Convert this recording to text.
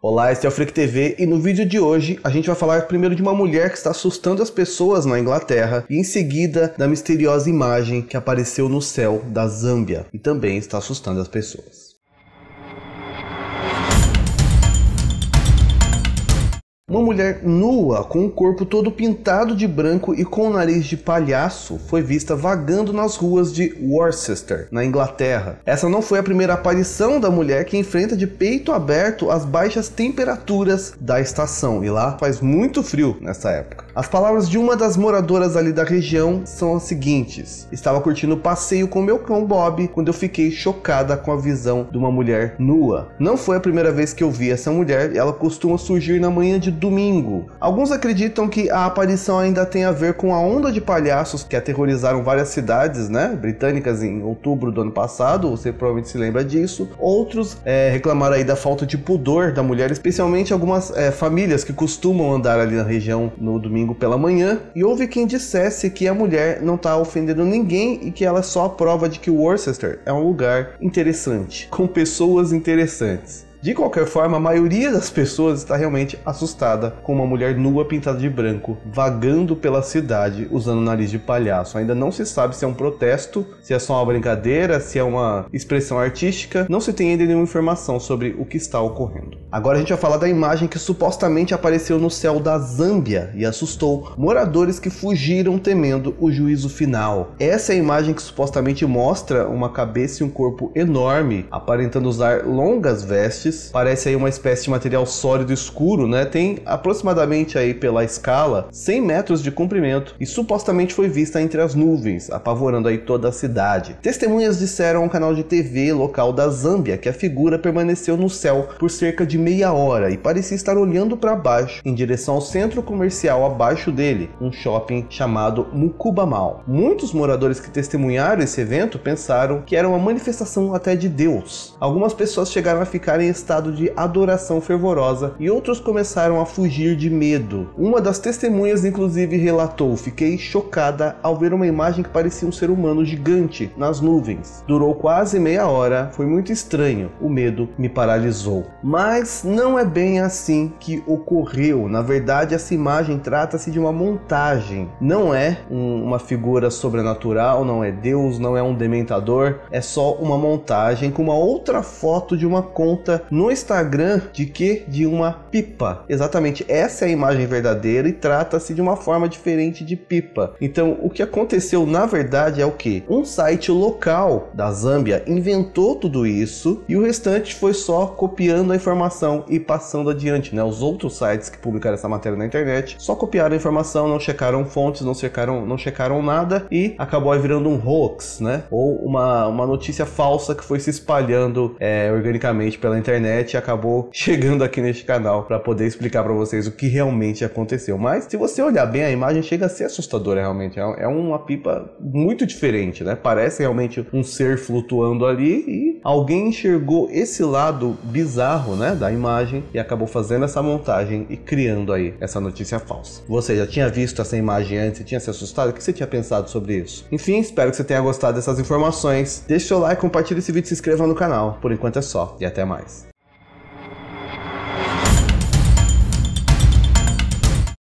Olá, este é o Freak TV e no vídeo de hoje a gente vai falar primeiro de uma mulher que está assustando as pessoas na Inglaterra e em seguida da misteriosa imagem que apareceu no céu da Zâmbia e também está assustando as pessoas. Uma mulher nua, com o corpo todo pintado de branco e com o nariz de palhaço, foi vista vagando nas ruas de Worcester, na Inglaterra. Essa não foi a primeira aparição da mulher que enfrenta de peito aberto as baixas temperaturas da estação, e lá faz muito frio nessa época. As palavras de uma das moradoras ali da região são as seguintes: estava curtindo o passeio com meu cão Bob quando eu fiquei chocada com a visão de uma mulher nua. Não foi a primeira vez que eu vi essa mulher, ela costuma surgir na manhã de domingo. Alguns acreditam que a aparição ainda tem a ver com a onda de palhaços que aterrorizaram várias cidades, britânicas em outubro do ano passado, você provavelmente se lembra disso. Outros reclamaram aí da falta de pudor da mulher, especialmente algumas famílias que costumam andar ali na região no domingo pela manhã, e houve quem dissesse que a mulher não está ofendendo ninguém e que ela é só a prova de que Worcester é um lugar interessante, com pessoas interessantes. De qualquer forma, a maioria das pessoas está realmente assustada com uma mulher nua pintada de branco, vagando pela cidade usando nariz de palhaço. Ainda não se sabe se é um protesto, se é só uma brincadeira, se é uma expressão artística. Não se tem ainda nenhuma informação sobre o que está ocorrendo. Agora a gente vai falar da imagem que supostamente apareceu no céu da Zâmbia e assustou moradores que fugiram temendo o juízo final. Essa é a imagem que supostamente mostra uma cabeça e um corpo enorme, aparentando usar longas vestes. Parece aí uma espécie de material sólido escuro, Tem aproximadamente aí pela escala 100 metros de comprimento e supostamente foi vista entre as nuvens, apavorando aí toda a cidade. Testemunhas disseram ao canal de TV local da Zâmbia que a figura permaneceu no céu por cerca de meia hora e parecia estar olhando para baixo, em direção ao centro comercial abaixo dele, um shopping chamado Mukuba Mall. Muitos moradores que testemunharam esse evento pensaram que era uma manifestação até de Deus. Algumas pessoas chegaram a ficar em estado de adoração fervorosa e outros começaram a fugir de medo. Uma das testemunhas inclusive relatou: fiquei chocada ao ver uma imagem que parecia um ser humano gigante nas nuvens. Durou quase meia hora, foi muito estranho, o medo me paralisou. Mas não é bem assim que ocorreu. Na verdade, essa imagem trata-se de uma montagem. Não é uma figura sobrenatural, não é Deus, não é um dementador, é só uma montagem com uma outra foto de uma conta no Instagram de uma pipa. Exatamente, essa é a imagem verdadeira e trata-se de uma forma diferente de pipa. Então, o que aconteceu na verdade é o que? Um site local da Zâmbia inventou tudo isso e o restante foi só copiando a informação e passando adiante, Os outros sites que publicaram essa matéria na internet só copiaram a informação, não checaram fontes, não checaram nada e acabou aí virando um hoax, Ou uma notícia falsa que foi se espalhando organicamente pela internet e acabou chegando aqui neste canal para poder explicar para vocês o que realmente aconteceu. Mas se você olhar bem, a imagem chega a ser assustadora realmente. É uma pipa muito diferente, Parece realmente um ser flutuando ali e alguém enxergou esse lado bizarro, da imagem e acabou fazendo essa montagem e criando aí essa notícia falsa. Você já tinha visto essa imagem antes e tinha se assustado? O que você tinha pensado sobre isso? Enfim, espero que você tenha gostado dessas informações. Deixe seu like, compartilhe esse vídeo e se inscreva no canal. Por enquanto é só e até mais.